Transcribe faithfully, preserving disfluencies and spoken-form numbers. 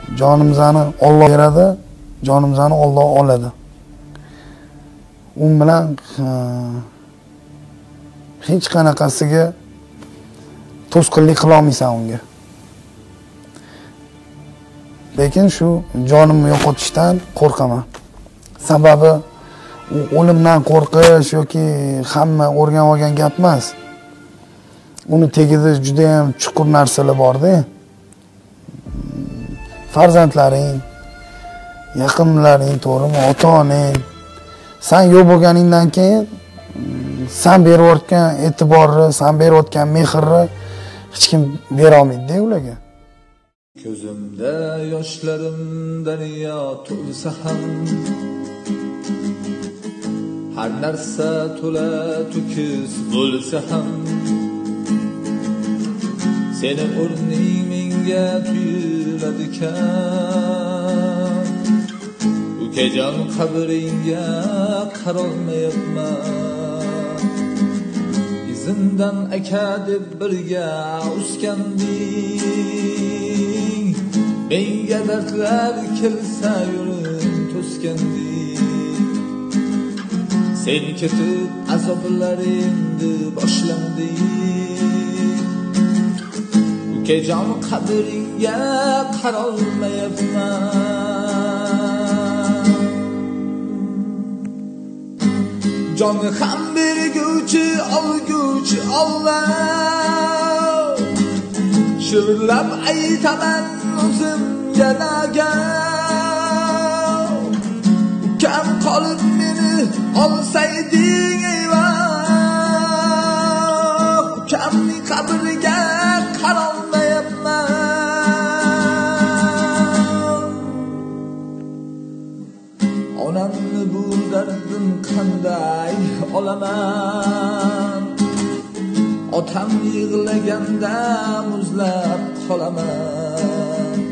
Jonimizni Alloh beradi, jonimizni Alloh oladi. U bilan hech qanaqasiga to'sqinlik qila olmaysan unga. Lekin shu jonimni yo'qotishdan qo'rqaman. Sababi u o'limdan qo'rqish yoki hamma o'rgan olgan gap emas. Uni tagida juda ham chuqur narsalar bor-da. Farzandlaring, yaqinlaring, to'g'rimi, ota-onang sen yo'q bo'lganingdan keyin sen berayotgan e'tiborni, sen berayotgan mehrni hech kim bera olmaydi-da ularga. Ko'zimda yoshlarim daryo to'lsa ham, har narsa to'la to'kis bo'lsa ham, seni o'rning menga tuyuladikan. Ukajon qabringga qarolmayapman. Izimdan aka deb birga o'sganding, menga dardlar kelsa yo'lim to'sganding. Sen ketib azoblar endi boshlanding. Ukajon qabringga qarolmayapman. Jonni ham berguvchi, olguvchi Alloh. Shivirlab aytaman o'zimga nagan. Ukam qolib meni olsayding eyvah. Ukamning qabriga qarolmayapman. Onamni bu dardim qanday olaman. Otam yig'laganda muzlab qolaman.